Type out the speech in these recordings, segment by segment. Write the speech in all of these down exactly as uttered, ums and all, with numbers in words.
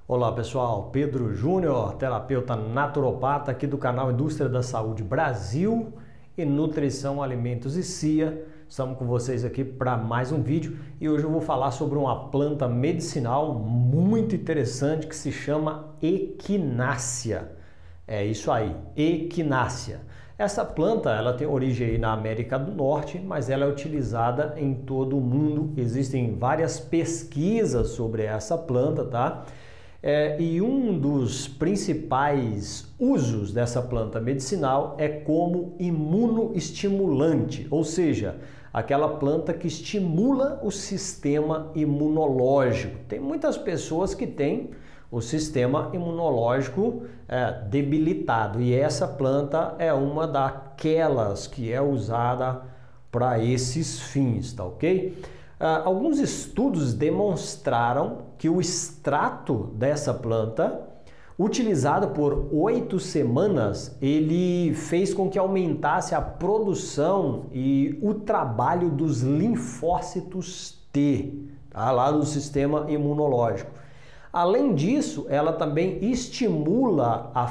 Olá pessoal, Pedro Júnior, terapeuta naturopata aqui do canal Indústria da Saúde Brasil e Nutrição, Alimentos e C I A. Estamos com vocês aqui para mais um vídeo e hoje eu vou falar sobre uma planta medicinal muito interessante que se chama equinácea. É isso aí, equinácea. Essa planta ela tem origem aí na América do Norte, mas ela é utilizada em todo o mundo. Existem várias pesquisas sobre essa planta, tá? É, e um dos principais usos dessa planta medicinal é como imunoestimulante, ou seja, aquela planta que estimula o sistema imunológico. Tem muitas pessoas que têm o sistema imunológico é, debilitado e essa planta é uma daquelas que é usada para esses fins, tá ok? Uh, alguns estudos demonstraram que o extrato dessa planta, utilizado por oito semanas, ele fez com que aumentasse a produção e o trabalho dos linfócitos T, tá? Lá no sistema imunológico. Além disso, ela também estimula a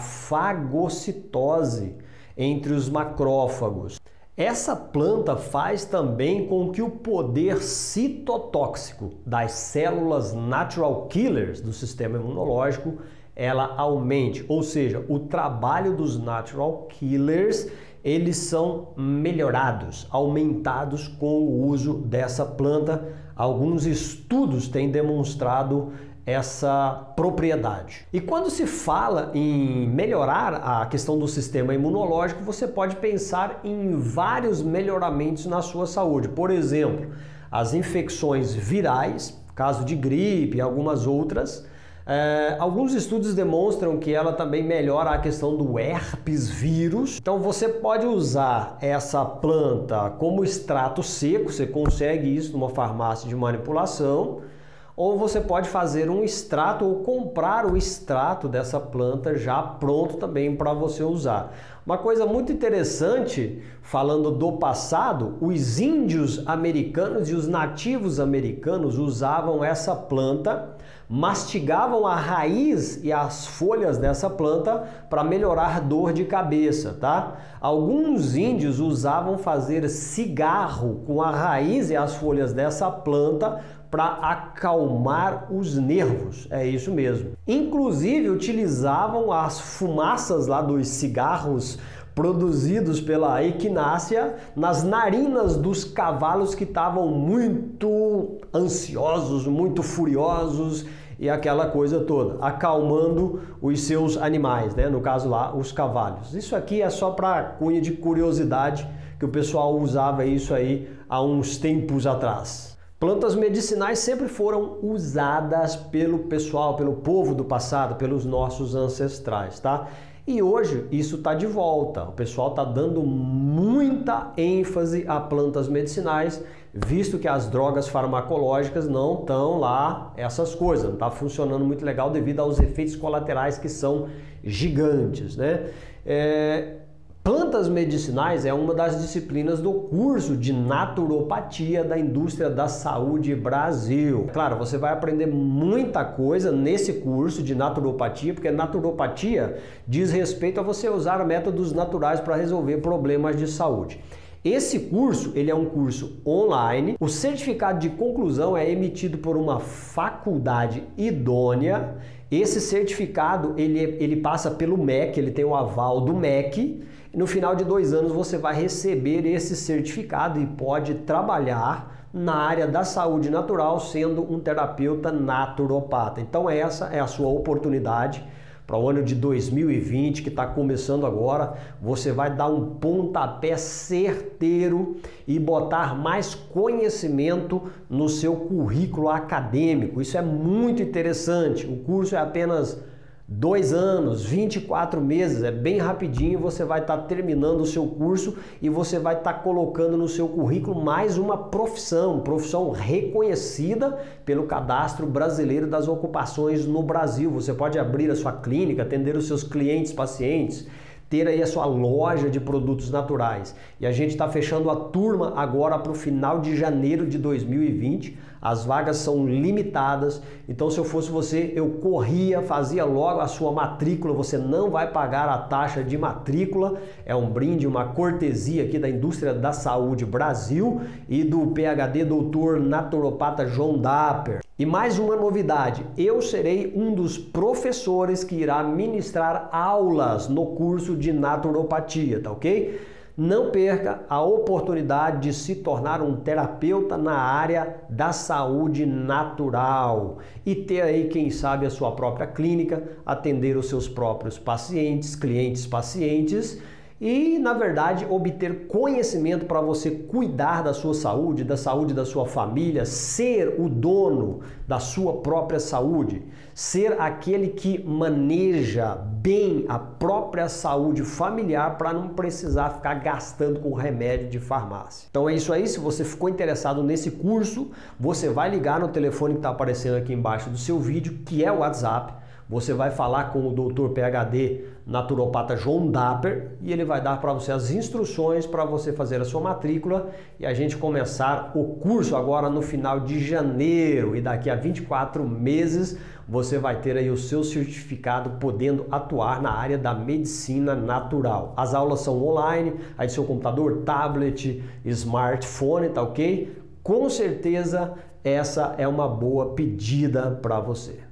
fagocitose entre os macrófagos. Essa planta faz também com que o poder citotóxico das células natural killers do sistema imunológico ela aumente, ou seja, o trabalho dos natural killers eles são melhorados, aumentados com o uso dessa planta. Alguns estudos têm demonstrado essa propriedade. E quando se fala em melhorar a questão do sistema imunológico, você pode pensar em vários melhoramentos na sua saúde. Por exemplo, as infecções virais, caso de gripe e algumas outras. É, alguns estudos demonstram que ela também melhora a questão do herpes vírus. Então você pode usar essa planta como extrato seco, você consegue isso numa farmácia de manipulação. Ou você pode fazer um extrato ou comprar o extrato dessa planta já pronto também para você usar. Uma coisa muito interessante, falando do passado, os índios americanos e os nativos americanos usavam essa planta, mastigavam a raiz e as folhas dessa planta para melhorar dor de cabeça, tá? Alguns índios usavam fazer cigarro com a raiz e as folhas dessa planta para acalmar os nervos, é isso mesmo. Inclusive utilizavam as fumaças lá dos cigarros produzidos pela equinácea nas narinas dos cavalos que estavam muito ansiosos, muito furiosos e aquela coisa toda, acalmando os seus animais, né? No caso lá, os cavalos. Isso aqui é só para cunha de curiosidade que o pessoal usava isso aí há uns tempos atrás. Plantas medicinais sempre foram usadas pelo pessoal, pelo povo do passado, pelos nossos ancestrais, tá? E hoje isso está de volta. O pessoal está dando muita ênfase a plantas medicinais, visto que as drogas farmacológicas não estão lá, essas coisas, não está funcionando muito legal devido aos efeitos colaterais que são gigantes, né? É... Plantas medicinais é uma das disciplinas do curso de naturopatia da Indústria da Saúde Brasil. Claro, você vai aprender muita coisa nesse curso de naturopatia, porque naturopatia diz respeito a você usar métodos naturais para resolver problemas de saúde. Esse curso, ele é um curso online. O certificado de conclusão é emitido por uma faculdade idônea. Esse certificado, ele, ele passa pelo M E C, ele tem o aval do M E C. No final de dois anos você vai receber esse certificado e pode trabalhar na área da saúde natural sendo um terapeuta naturopata. Então essa é a sua oportunidade para o ano de dois mil e vinte que está começando agora. Você vai dar um pontapé certeiro e botar mais conhecimento no seu currículo acadêmico. Isso é muito interessante. O curso é apenas dois anos, vinte e quatro meses, é bem rapidinho, você vai estar tá terminando o seu curso e você vai estar tá colocando no seu currículo mais uma profissão, profissão reconhecida pelo Cadastro Brasileiro das Ocupações no Brasil. Você pode abrir a sua clínica, atender os seus clientes, pacientes, ter aí a sua loja de produtos naturais. E a gente está fechando a turma agora para o final de janeiro de dois mil e vinte. as vagas são limitadas, então se eu fosse você, eu corria, fazia logo a sua matrícula, você não vai pagar a taxa de matrícula, é um brinde, uma cortesia aqui da Indústria da Saúde Brasil e do P H D doutor Naturopata João Dapper. E mais uma novidade, eu serei um dos professores que irá ministrar aulas no curso de naturopatia, tá ok? Não perca a oportunidade de se tornar um terapeuta na área da saúde natural e ter aí, quem sabe, a sua própria clínica, atender os seus próprios pacientes, clientes pacientes e, na verdade, obter conhecimento para você cuidar da sua saúde, da saúde da sua família, ser o dono da sua própria saúde, ser aquele que maneja bem a própria saúde familiar para não precisar ficar gastando com remédio de farmácia. Então é isso aí, se você ficou interessado nesse curso, você vai ligar no telefone que está aparecendo aqui embaixo do seu vídeo, que é o WhatsApp. Você vai falar com o doutor P H D naturopata João Dapper e ele vai dar para você as instruções para você fazer a sua matrícula e a gente começar o curso agora no final de janeiro e daqui a vinte e quatro meses você vai ter aí o seu certificado podendo atuar na área da medicina natural. As aulas são online, aí do seu computador, tablet, smartphone, tá ok? Com certeza essa é uma boa pedida para você.